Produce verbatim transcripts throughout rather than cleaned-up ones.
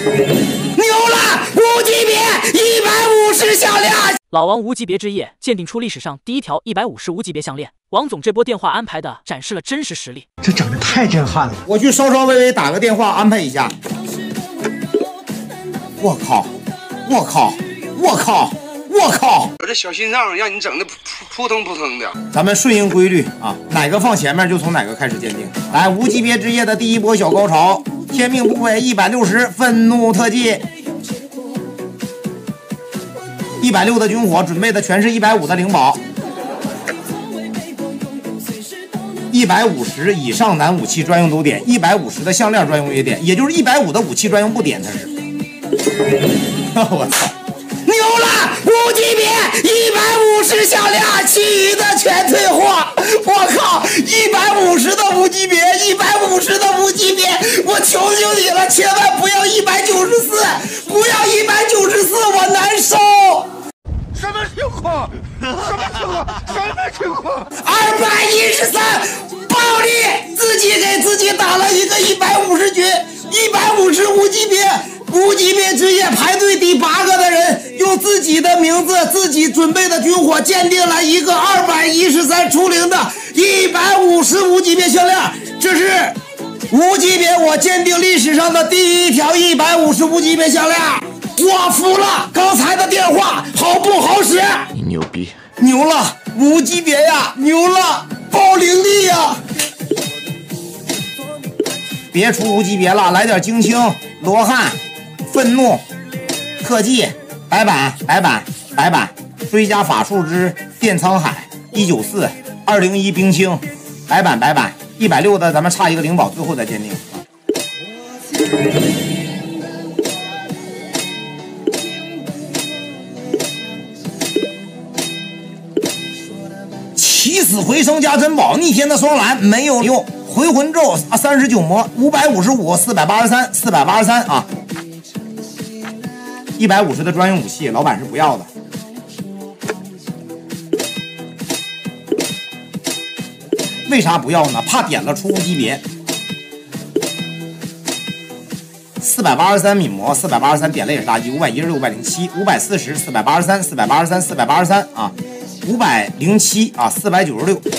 牛了，无级别一百五十项链。 老王无级别之夜鉴定出历史上第一条一百五十无级别项链。王总这波电话安排的展示了真实实力， 这整的太震撼了。 我去稍稍微微打个电话安排一下。我靠！我靠！我靠！我靠！ 我这小心脏让你整的扑扑腾扑腾的。 咱们顺应规律啊，哪个放前面就从哪个开始鉴定。来，无级别之夜的第一波小高潮，天命部位一百六十，愤怒特技。一百六的军火，准备的全是一百五的灵宝。一百五十以上男武器专用都点，一百五十的项链专用也点，也就是一百五的武器专用不点，它是。我操！牛了，无级别一百五十项链，其余的全退货。我靠，一百五十的无级别，一百五十的无级别，我求求你了，千万不要一百九十四，不要一百九十四，我难受。 什么情况？什么情况？什么情况？ 二百一十三，暴力，自己给自己打了一个一百五十局，一百五十无级别。无级别之夜排队第八个的人，用自己的名字、自己准备的军火鉴定了一个二百一十三出灵的一百五十无级别项链，这是无级别我鉴定历史上的第一条一百五十无级别项链，我服了！刚才的电话好不好使？ 你牛逼， 牛了，无级别呀，牛了，爆灵力呀！别出无级别了，来点精清、罗汉。愤怒特技白板白板白板追加法术之电沧海一九四二零一冰清白板白板一百六的咱们差一个灵宝，最后再鉴定。起死回生加珍宝，逆天的双蓝没有用，回魂咒啊三十九魔五百五十五四百八十三四百八十三啊。一百五十的专用武器，老板是不要的。为啥不要呢？怕点了出无级别。四百八十三泯魔，四百八十三点了也是垃圾。五百一十六，五百零七，五百四十，四百八十三，四百八十三，四百八十三啊，五百零七啊，四百九十六。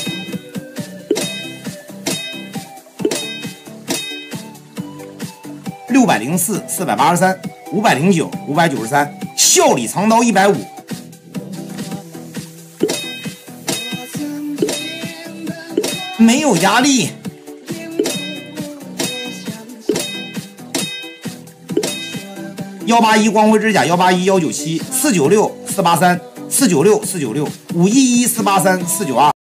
六百零四，四百八十三。五百零九，五百九十三，笑里藏刀一百五，没有压力。幺八一光辉之甲，幺八一幺九七四九六四八三四九六四九六五一一四八三四九二。